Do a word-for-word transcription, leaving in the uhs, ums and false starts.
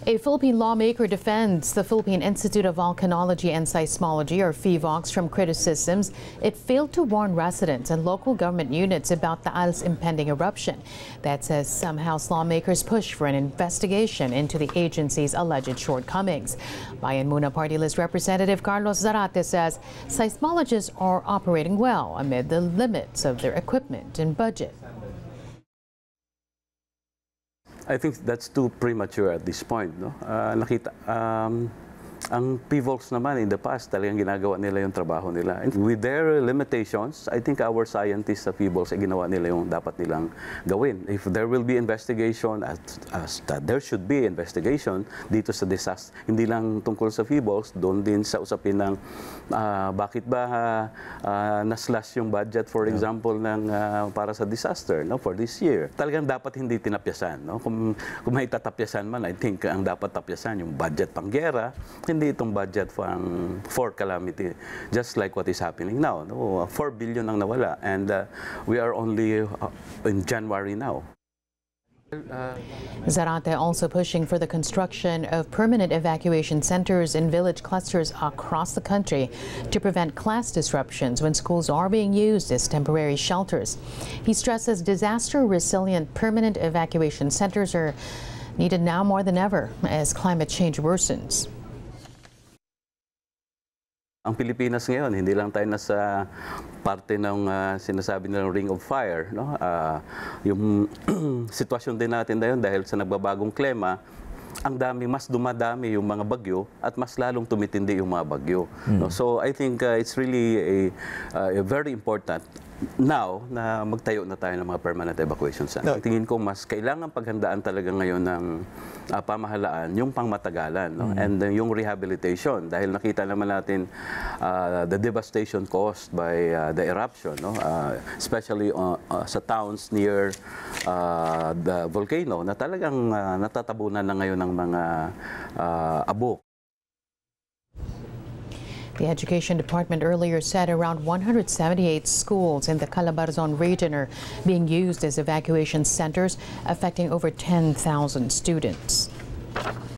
A Philippine lawmaker defends the Philippine Institute of Volcanology and Seismology, or PHIVOLCS, from criticisms it failed to warn residents and local government units about Taal's impending eruption. That says some House lawmakers push for an investigation into the agency's alleged shortcomings. Bayan Muna Party List Representative Carlos Zarate says seismologists are operating well amid the limits of their equipment and budget. I think that's too premature at this point. No? Uh, nakita, um, ang PHIVOLCS naman in the past, talagang ginagawa nila yung trabaho nila. And with their limitations, I think our scientists sa PHIVOLCS ay ginawa nila yung dapat nilang gawin. If there will be investigation, at, as, uh, there should be investigation dito sa disaster. Hindi lang tungkol sa PHIVOLCS, doon din sa usapin ng uh, bakit ba uh, na-slash yung budget, for example, ng, uh, para sa disaster, no, for this year. Talagang dapat hindi tinapyasan. No? Kung, kung may tatapyasan man, I think ang dapat tapyasan yung budget pang gera, hindi itong budget for, um, for calamity, just like what is happening now. No? four billion ang nawala, and uh, we are only uh, in January now. Zarate also pushing for the construction of permanent evacuation centers in village clusters across the country to prevent class disruptions when schools are being used as temporary shelters. He stresses disaster-resilient permanent evacuation centers are needed now more than ever as climate change worsens. Ang Pilipinas ngayon, hindi lang tayo nasa parte ng uh, sinasabi nilang Ring of Fire. No? Uh, yung sitwasyon din natin na yun dahil sa nagbabagong klima, ang dami, mas dumadami yung mga bagyo at mas lalong tumitindi yung mga bagyo. Mm. No? So I think uh, it's really a, uh, a very important now na magtayo na tayo ng mga permanent evacuation center. No. Tingin ko mas kailangan paghandaan talaga ngayon ng uh, pamahalaan yung pangmatagalan, no? Mm. And uh, yung rehabilitation, dahil nakita naman natin uh, the devastation caused by uh, the eruption, no? Uh, especially uh, uh, sa towns near uh, the volcano na talagang uh, natatabunan na ngayon ng mga uh, abok. The Education Department earlier said around one hundred seventy-eight schools in the Calabarzon region are being used as evacuation centers, affecting over ten thousand students.